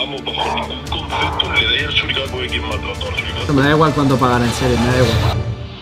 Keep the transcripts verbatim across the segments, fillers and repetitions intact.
Vamos, bajo ningún concepto le deis el suricato porque quien mató a todos los suricatos. Me da igual cuánto pagan, en serio, me da igual.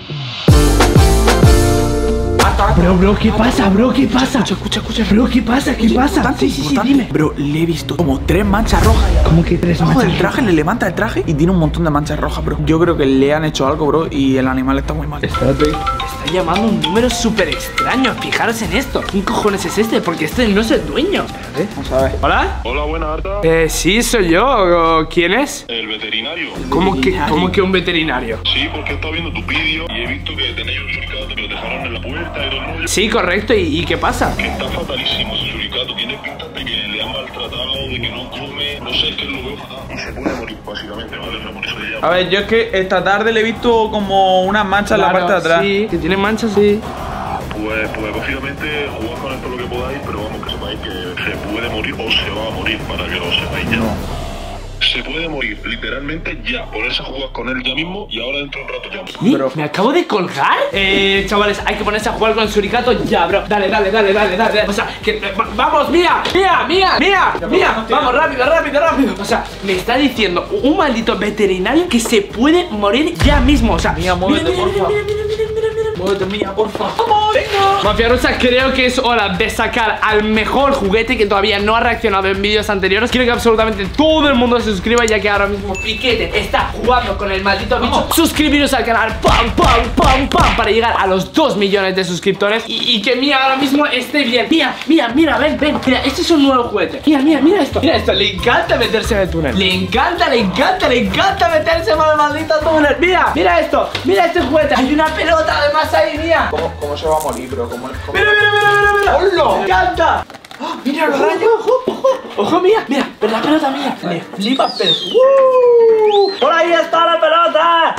Bro, bro, ¿qué pasa, bro? ¿Qué pasa? Escucha, escucha, escucha. Bro, ¿qué pasa? ¿Qué pasa? Sí, sí, sí, dime. Bro, le he visto como tres manchas rojas. ¿Cómo que tres Debajo manchas? del traje, le levanta el traje y tiene un montón de manchas rojas, bro. Yo creo que le han hecho algo, bro, y el animal está muy mal. Espérate. Está llamando un número súper extraño. Fijaros en esto. ¿Quién cojones es este? Porque este no es el dueño. Espérate, vamos a ver. ¿Hola? Hola, buena Arta. Eh, sí, soy yo. ¿Quién es? El veterinario. ¿Cómo que, ¿Cómo que un veterinario? Sí, porque he estado viendo tu vídeo y he visto que tenéis un suricato que lo dejaron en la puerta y todo el rollo. Sí, correcto. ¿Y, y qué pasa? Que está fatalísimo ese suricato. Tiene pinta de que le han maltratado, de que no come. No sé, es que lo veo fatal. Y se puede morir, básicamente, ¿vale? O sea, por eso le llamo. A ver, yo es que esta tarde le he visto como unas manchas en la parte de atrás. Sí, que tiene manchas, sí. Pues, pues básicamente jugad con esto lo que podáis, pero vamos que sepáis que se puede morir o se va a morir, para que lo sepáis ya. No. Se puede morir, literalmente ya. Ponerse a jugar con él ya mismo y ahora dentro de un rato ya. ¿Sí? Bro. ¿Me acabo de colgar? Eh, chavales, hay que ponerse a jugar con el suricato ya, bro. Dale, dale, dale, dale, dale. O sea, que eh, va- vamos, mía, mía, mía, mía, mía. Vamos, rápido, rápido, rápido. O sea, me está diciendo un maldito veterinario que se puede morir ya mismo. O sea, Mía, muévete, mira, mira, porfa. mira, mira, mira, mira, mira. Muévete, mía, porfa. ¡Vamos! ¡Venga! Mafia Rusa, creo que es hora de sacar al mejor juguete que todavía no ha reaccionado en vídeos anteriores. Quiero que absolutamente todo el mundo se suscriba, ya que ahora mismo Piquete está jugando con el maldito bicho. Suscribiros al canal, pam, pam, pam, pam, para llegar a los dos millones de suscriptores. Y, y que Mía ahora mismo esté bien. Mía, Mía, mira, ven, ven. Mira, este es un nuevo juguete. Mira, mira, mira esto. Mira esto, le encanta meterse en el túnel. Le encanta, le encanta, le encanta meterse en el maldito túnel. Mira, mira esto, mira este juguete. Hay una pelota además ahí, Mía. ¿Cómo, cómo se va a morir, bro? ¿Cómo, cómo... Mira, mira, mira, mira, mira. ¡Hola! ¡Me encanta! ¡Oh, mira los rayos! ¡Ojo, ojo! ¡Ojo, mía! ¡Mira! ¡Pero la pelota mía! ¡Me flipa, pero! ¡Uh! ¡Por ahí está la pelota!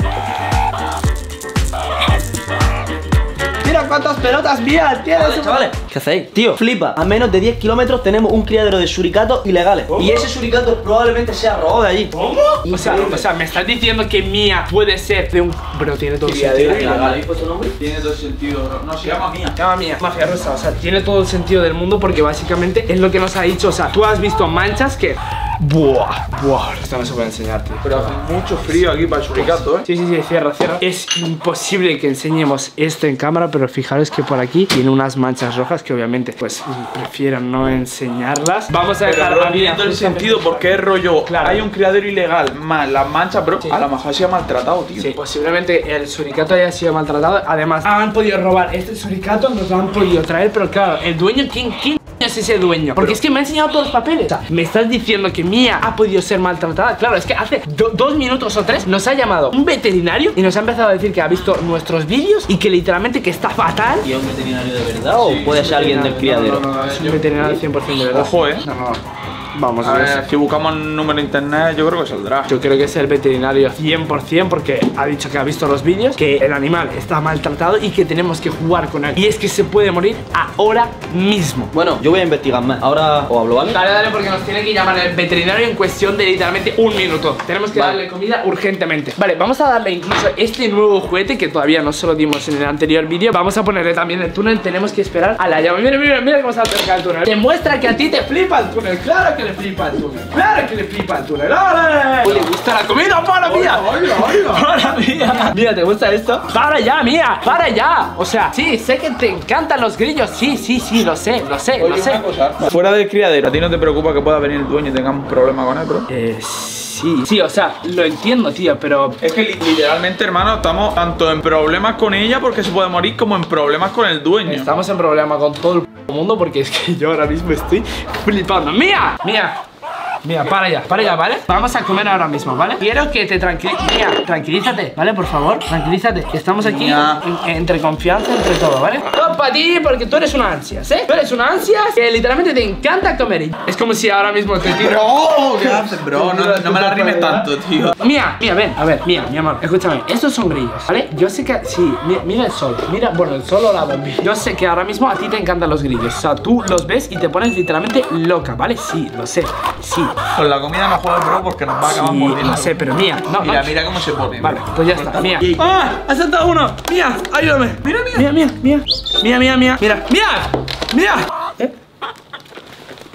¡Mira cuántas pelotas mías tienes! Chavales, chavales, ¿qué hacéis? Tío, flipa, a menos de diez kilómetros tenemos un criadero de suricatos ilegales. ¿Cómo? Y ese suricato probablemente sea robado de allí. ¿Cómo? O sea, o sea, me estás diciendo que Mía puede ser de un... Bro, tiene todo el Criadero sentido. ilegal. ¿Habéis puesto nombre? Tiene todo el sentido, bro. No, se llama Mía. Se llama Mía, Mafia Rosa, o sea, tiene todo el sentido del mundo porque básicamente es lo que nos ha dicho. O sea, tú has visto manchas que... Buah, buah, esto no se puede enseñar, tío. Pero hace mucho frío aquí para el suricato, ¿eh? Sí, sí, sí, cierra, cierra. Es imposible que enseñemos esto en cámara, pero fijaros que por aquí tiene unas manchas rojas que obviamente, pues, prefiero no enseñarlas. Vamos a Pero, dejar bro, a Mía entiendo el justamente- sentido porque es rollo. Claro. Hay un criadero ilegal más las manchas, bro. Sí. A lo mejor se ha maltratado, tío. Sí, posiblemente el suricato haya sido maltratado. Además, han podido robar este suricato, nos lo han podido traer, pero claro, el dueño, ¿quién, quién es ese dueño? Porque es que me ha enseñado todos los papeles. O sea, me estás diciendo que Mía ha podido ser maltratada. Claro, es que hace do- dos minutos o tres nos ha llamado un veterinario y nos ha empezado a decir que ha visto nuestros vídeos y que literalmente que está fatal. ¿Y es un veterinario de verdad o puede ser alguien del criadero? No, no, no, Es un yo- veterinario cien por ciento de verdad. Ojo, eh. No, no. Vamos, A yo ver, sé. si buscamos un número de internet, yo creo que saldrá. Yo creo que es el veterinario cien por cien porque ha dicho que ha visto los vídeos, que el animal está maltratado y que tenemos que jugar con él. Y es que se puede morir ahora mismo. Bueno, yo voy a investigar más. Ahora os hablo, ¿vale? Dale, dale, porque nos tiene que llamar el veterinario en cuestión de literalmente un minuto. Tenemos que Vale. darle comida urgentemente. Vale, vamos a darle incluso este nuevo juguete que todavía no se lo dimos en el anterior vídeo. Vamos a ponerle también el túnel. Tenemos que esperar a la llama. Mira, mira, mira cómo se acerca el túnel. Demuestra que a ti te flipa el túnel. Claro que le flipa el túnel. Claro que le flipa el túnel. ¡Ole! ¿Le gusta la comida? ¡Para, mía! ¡Para, mía! Mira, ¿te gusta esto? ¡Para ya, mía! ¡Para ya! O sea, sí, sé que te encantan los grillos. Sí, sí, sí, lo sé, lo sé, lo Oye, sé. una cosa. Fuera del criadero, ¿a ti no te preocupa que pueda venir el dueño y tengamos un problema con él, bro? Eh, sí. Sí, o sea, lo entiendo, tío, pero... Es que li- literalmente, hermano, estamos tanto en problemas con ella porque se puede morir como en problemas con el dueño. Estamos en problema con todo el p mundo porque es que yo ahora mismo estoy flipando. ¡Mía! ¡Mía! Mira, para ya, para ya, ¿vale? Vamos a comer ahora mismo, ¿vale? Quiero que te tranquilices. Mira, tranquilízate, ¿vale? Por favor, tranquilízate. Que estamos aquí Mía. en- entre confianza, entre todo, ¿vale? Todo para ti, porque tú eres una ansias, ¿eh? Tú eres una ansias que literalmente te encanta comer. Es como si ahora mismo te tiro. Bro, ¿qué haces, bro? No, no me la rimes tanto, tío. Mía, mía, ven, a ver, mía, mi amor, escúchame, estos son grillos, ¿vale? Yo sé que, sí, mira, mira el sol, mira, bueno, el sol o la bombilla. Yo sé que ahora mismo a ti te encantan los grillos, o sea, tú los ves y te pones literalmente loca, ¿vale? Sí, lo sé, sí. Con la comida no juegues, bro, porque nos va a acabar Sí, mordiendo. lo sé, pero mía, no, Mira, no. mira cómo se pone. Vale, bro. pues ya está, mía. Y- ¡Ah! ¡Ha saltado uno! ¡Mía! ¡Ayúdame! ¡Mira, mía! ¡Mía, mía, mía! ¡Mía, mía, mía! ¡Mira! ¡Mía! ¡Mía! ¿Eh?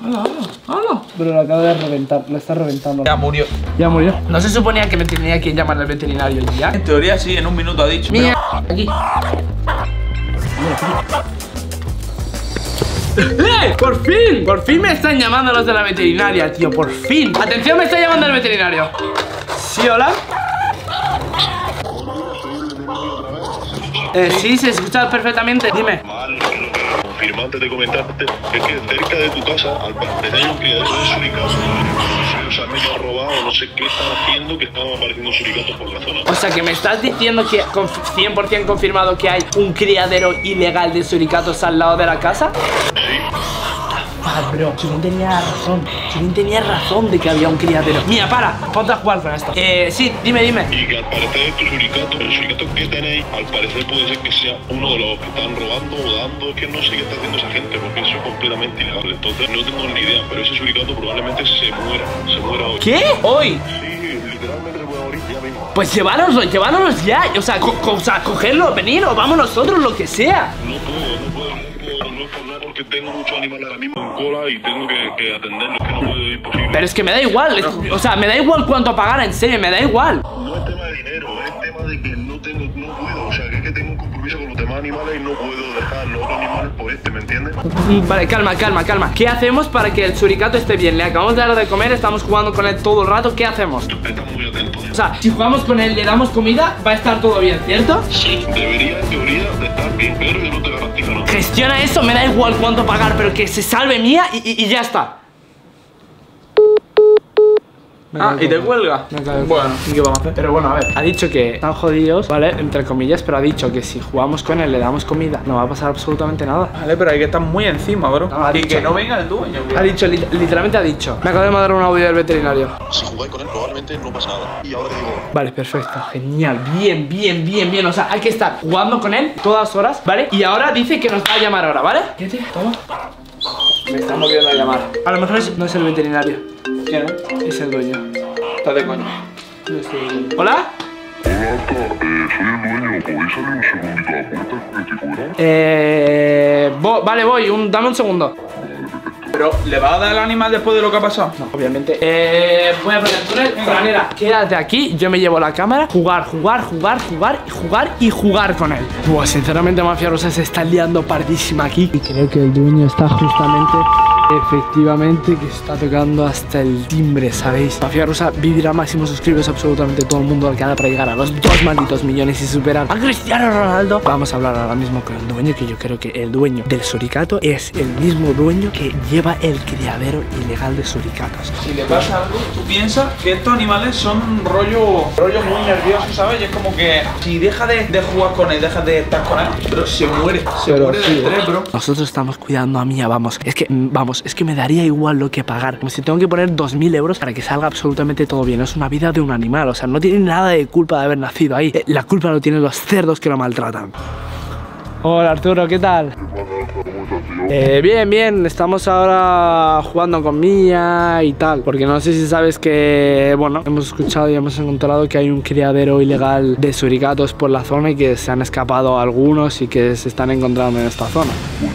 ¡Hala, hala! ¡Hala! Bro, lo acabo de reventar, lo está reventando. Ya murió. Ya murió. No se suponía que me tenía que llamar al veterinario ya. En teoría sí, en un minuto ha dicho. Mira, aquí. ¡Eh! ¡Por fin! Por fin me están llamando los de la veterinaria, tío. Por fin. Atención, me está llamando el veterinario. Sí, hola. Eh, sí, se escucha perfectamente. Dime. Mal, confirmar antes de comentarte es que cerca de tu casa, al parecer hay un criadero de suricatos. O sea, me han robado, no sé qué están haciendo, que están apareciendo suricatos por la zona. O sea, que me estás diciendo que con cien por cien confirmado que hay un criadero ilegal de suricatos al lado de la casa. Sí. Ah, bro, Churín tenía razón. Churín tenía razón de que había un criadero. Mira, para, ponte a jugar con esto. Eh, sí, dime, dime. Y que al parecer estos suricatos, el suricato que tenéis, al parecer puede ser que sea uno de los que están robando o dando. Es que no sé qué está haciendo esa gente, porque eso es completamente ilegal. Entonces no tengo ni idea, pero ese suricato probablemente se muera. Se muera hoy. ¿Qué? ¿Hoy? Sí, literalmente se puede morir ya mismo. Pues llevároslo, llevároslos ya. O sea, co co o sea, cogerlo, venir o vamos nosotros, lo que sea. No puedo, no puedo, no puedo, no puedo, no, porque tengo muchos animales ahora mismo en cola y tengo que, que atenderlos, que no puedo, es imposible. Pero es que me da igual, es, o sea, me da igual cuánto pagar, en serio, me da igual. No es tema de dinero, es tema de que no tengo, no puedo, o sea, que es que tengo un compromiso con los demás animales y no puedo dejar los otros animales por este, ¿me entiendes? Vale, calma, calma, calma. ¿Qué hacemos para que el suricato esté bien? Le acabamos de dar de comer, estamos jugando con él todo el rato, ¿qué hacemos? Están muy atentos. O sea, si jugamos con él, le damos comida, va a estar todo bien, ¿cierto? Sí, debería, en teoría, de estar bien, pero yo no te garantizo nada. Gestiona eso, me da igual cuánto pagar, pero que se salve mía y, y, y ya está. Ah, y te cuelga. Bueno, ¿y qué vamos a hacer? Pero bueno, a ver, ha dicho que están jodidos, ¿vale? Entre comillas, pero ha dicho que si jugamos con él, le damos comida, no va a pasar absolutamente nada. Vale, pero hay que estar muy encima, bro. No, ha y dicho- que no venga el dueño, bro. Ha dicho, lit- literalmente ha dicho. Me acabo de mandar un audio del veterinario. Si jugáis con él, probablemente no pasa nada. Y ahora te digo, Vale, perfecto, genial, bien, bien, bien, bien. O sea, hay que estar jugando con él todas horas, ¿vale? Y ahora dice que nos va a llamar ahora, ¿vale? Fíjate, toma. Me están volviendo a llamar. A lo mejor es- no es el veterinario. ¿Quién es? Es el dueño. Estás de coño. No es el dueño. ¿Hola? hola, eh, soy el dueño, ¿podéis salir un segundito a la puerta que estoy fuera? Eh... vo- vale, voy, un, dame un segundo. Pero, ¿le va a dar el animal después de lo que ha pasado? No, obviamente. Eh, voy a poner túnel. Franera, quédate aquí. Yo me llevo la cámara. Jugar, jugar, jugar, jugar, jugar y jugar con él. Buah, sinceramente, Mafia Rusa se está liando pardísima aquí. Y creo que el dueño está justamente. Efectivamente, que está tocando hasta el timbre, ¿sabéis? Mafia Rusa, vivirá máximo, suscribes absolutamente todo el mundo al canal para llegar a los dos malditos millones y superar a Cristiano Ronaldo. Vamos a hablar ahora mismo con el dueño, que yo creo que el dueño del suricato es el mismo dueño que lleva el criadero ilegal de suricatos. Si le pasa algo, tú piensas que estos animales son rollo, rollo muy nervioso, ¿sabes? Y es como que si deja de, de jugar con él, deja de estar con él, pero se muere, se Pero muere sí, de estrés, bro. Nosotros estamos cuidando a Mía, vamos. Es que, mm, vamos, es que me daría igual lo que pagar. Como si tengo que poner dos mil euros para que salga absolutamente todo bien. Es una vida de un animal, o sea, no tiene nada de culpa de haber nacido ahí. Eh, La culpa lo tienen los cerdos que lo maltratan. Hola Arturo, ¿qué tal? Eh, bien, bien, estamos ahora jugando con Mía y tal. Porque no sé si sabes que, bueno, hemos escuchado y hemos encontrado que hay un criadero ilegal de suricatos por la zona y que se han escapado algunos y que se están encontrando en esta zona.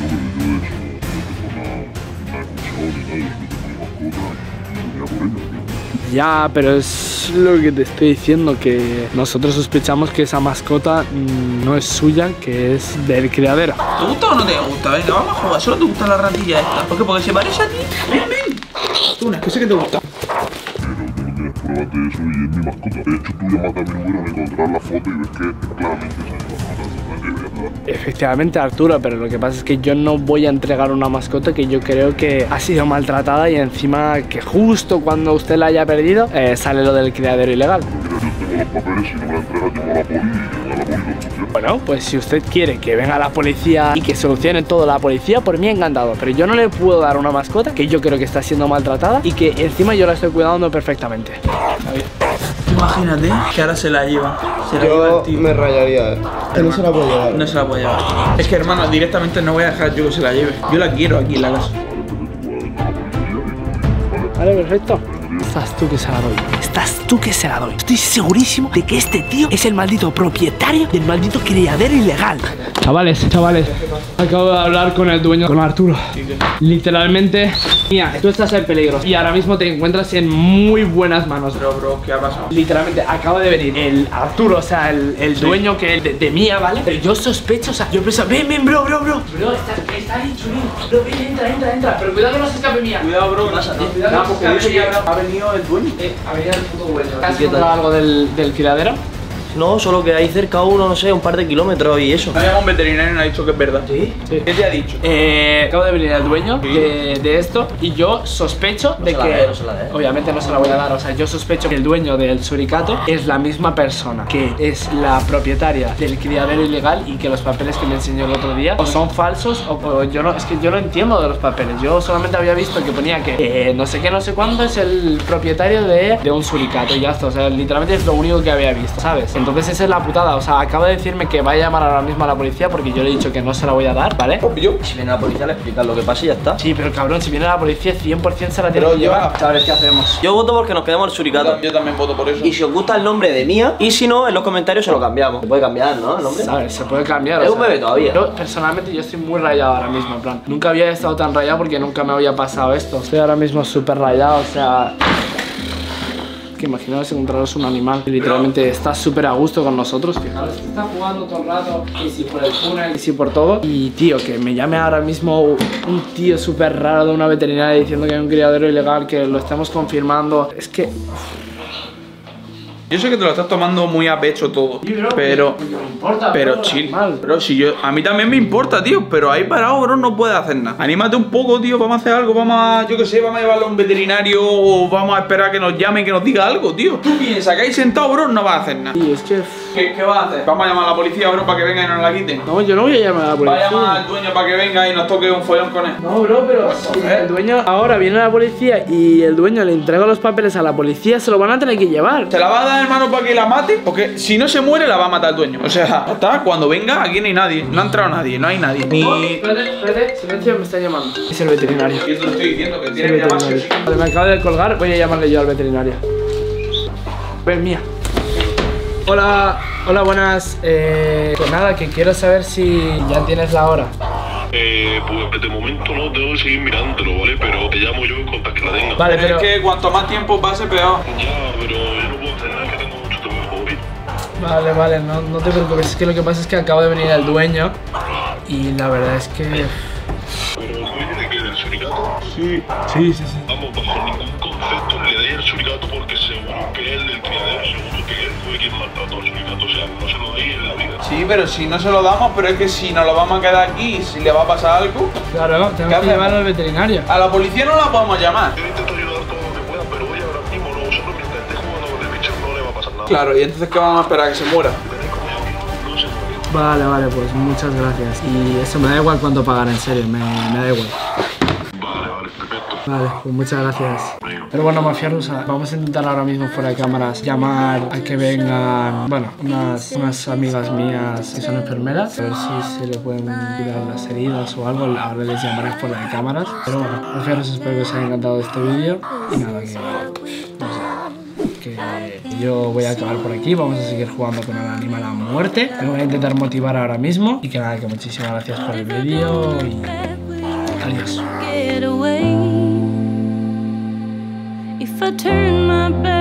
Ya, pero es lo que te estoy diciendo, que nosotros sospechamos que esa mascota mm, no es suya, que es del criadero. ¿Te gusta o no te gusta? Venga, vamos a jugar. Solo te gusta la ratilla esta. ¿Por qué? Porque se parece a ti. Ven, ven. Tú, una cosa que te gusta. pero tú no tienes pruebas de eso y es mi mascota. De hecho, tú llamas a mi número en encontrar la foto y ves que claramente es mi mascota. Efectivamente, Arturo, pero lo que pasa es que yo no voy a entregar una mascota que yo creo que ha sido maltratada y encima que justo cuando usted la haya perdido eh, sale lo del criadero ilegal. Mira, yo tengo los papeles, si no me la entregas, llamo a la poli y a la poli lo soluciona. Bueno, pues si usted quiere que venga la policía y que solucione todo la policía, por mí encantado. Pero yo no le puedo dar una mascota que yo creo que está siendo maltratada y que encima yo la estoy cuidando perfectamente. Imagínate que ahora se la lleva. Se la lleva el Yo tío. me rayaría, eh. Que no se la puede llevar. No se la puede llevar. Es que, hermano, directamente no voy a dejar yo que se la lleve. Yo la quiero aquí en la casa. Vale, perfecto. Estás tú que se la doy. Estás tú que se la doy. Estoy segurísimo de que este tío es el maldito propietario del maldito criadero ilegal. Chavales, chavales, acabo de hablar con el dueño, con Arturo. Literalmente, mira, tú estás en peligro y ahora mismo te encuentras en muy buenas manos. Pero, bro, ¿qué ha pasado? Literalmente, acaba de venir el Arturo, o sea, el, el Sí. dueño que de, de Mía, ¿vale? Pero yo sospecho, o sea, yo pienso, ven, ven, bro, bro, bro. Bro, está, está ahí, chulín. Bro, ven, entra, entra, entra. Pero cuidado que no se escape Mía. Cuidado, bro, ¿qué pasa, tío? Cuidado, No, que porque se yo sé escape que Mía. ha venido el dueño. Eh, a ver, el puto dueño. ¿Has ¿Y qué encontrado tal? algo del, del criadero? No, solo que hay cerca uno, no sé, un par de kilómetros y eso. Me ha llamado un veterinario y me ha dicho que es verdad. ¿Sí? Sí. ¿Qué te ha dicho? Eh, acabo de venir el dueño de, de esto y yo sospecho No de se la que dé, no se la dé. obviamente no se la voy a dar, o sea, yo sospecho que el dueño del suricato es la misma persona que es la propietaria del criadero ilegal y que los papeles que me enseñó el otro día o son falsos o, o yo no, es que yo no entiendo de los papeles. Yo solamente había visto que ponía que eh, no sé qué, no sé cuándo es el propietario de, de un suricato y ya está, o sea, literalmente es lo único que había visto, ¿sabes? Entonces esa es la putada. O sea, acaba de decirme que va a llamar ahora mismo a la policía porque yo le he dicho que no se la voy a dar, ¿vale? Obvio. Si viene la policía le explican lo que pasa y ya está. Sí, pero cabrón, si viene la policía cien por cien se la tiene Pero que llevar. lleva- ¿Sabes qué hacemos? Yo voto porque nos quedamos el Yo, suricato. tam- yo también voto por eso. Y si os gusta el nombre de Mía, y si no, en los comentarios se lo cambiamos. Se puede cambiar, ¿no? El nombre. ¿Sabes? Se puede cambiar. Es o un sea, bebé todavía. Yo, personalmente, yo estoy muy rayado ahora mismo, en plan. Nunca había estado tan rayado porque nunca me había pasado esto. Estoy ahora mismo súper rayado, o sea... Que imaginaos encontraros un animal que literalmente está súper a gusto con nosotros. Fijaros, está jugando todo el rato, y si por el túnel, y si por todo. Y tío, que me llame ahora mismo un tío súper raro de una veterinaria diciendo que hay un criadero ilegal, que lo estamos confirmando. Es que... Yo sé que te lo estás tomando muy a pecho todo, Sí, bro, pero... no me importa, Pero bro, chill, normal. bro, si yo... A mí también me importa, tío, pero ahí parado, bro, no puedes hacer nada. Anímate un poco, tío, vamos a hacer algo, vamos a... Yo qué sé, vamos a llevarlo a un veterinario o vamos a esperar a que nos llame y que nos diga algo, tío. Tú piensas que ahí sentado, bro, no vas a hacer nada. Y es que... ¿Qué, qué vas a hacer? Vamos a llamar a la policía, bro, para que venga y nos la quiten. No, yo no voy a llamar a la Va a policía. llamar al dueño para que venga y nos toque un follón con él. No, bro, pero si el dueño ahora viene a la policía y el dueño le entrega los papeles a la policía, se lo van a tener que llevar. ¿Se la va a dar, hermano, para que la mate? Porque si no se muere, la va a matar el dueño. O sea, ya está, cuando venga, aquí no hay nadie. No ha entrado nadie, no hay nadie. Ni... Oh, espérate, espérate, silencio, me está llamando. Es el veterinario. Yo te lo estoy diciendo, que Es tiene el que llamarse. veterinario. Vale, me acabo de colgar, voy a llamarle yo al veterinario. Ven, Mía. Hola, hola, buenas. Eh, pues nada, que quiero saber si ya tienes la hora. Eh, pues de momento no tengo que seguir mirándolo, ¿vale? Pero te llamo yo en cuanto que la tenga. Vale, Pero pero... es que cuanto más tiempo pase, peor. Ya, pero yo no puedo hacer nada, que tengo mucho trabajo hoy. Vale, vale, no, no te preocupes, es que lo que pasa es que acabo de venir el dueño y la verdad es que... Pero el dueño de que del suricato, Sí. Sí, sí, sí. vamos, bajo ningún concepto le deis el suricato porque seguro que él, del criadero, seguro que él fue quien maltrató al suricato. O sea, no se lo deis en la vida. Sí, pero si no se lo damos, pero es que si nos lo vamos a quedar aquí y si le va a pasar algo, Claro, tengo que hacemos? llevarlo al veterinario. a la policía no la podemos llamar. Yo intento ayudar todo lo que pueda, pero hoy ahora mismo no, solo mientras esté jugando con el bicho no le va a pasar nada. Claro, y entonces ¿qué vamos a esperar? ¿Que se muera? Tenéis conmigo aquí, no se muere. Vale, vale, pues muchas gracias. Y eso me da igual cuánto pagar, en serio, me, me da igual. Vale, vale, perfecto. Vale, pues muchas gracias. Pero bueno, mafia rusa, vamos a intentar ahora mismo fuera de cámaras llamar a que vengan, bueno, unas, unas amigas mías que son enfermeras, a ver si se le pueden cuidar las heridas o algo. Ahora les llamaré fuera de cámaras. Pero bueno, mafia rusa, espero que os haya encantado este vídeo. Y nada, que no sé, que yo voy a acabar por aquí. Vamos a seguir jugando con el animal a muerte. Me voy a intentar motivar ahora mismo. Y que nada, que muchísimas gracias por el vídeo y adiós. Get away. If I turn my back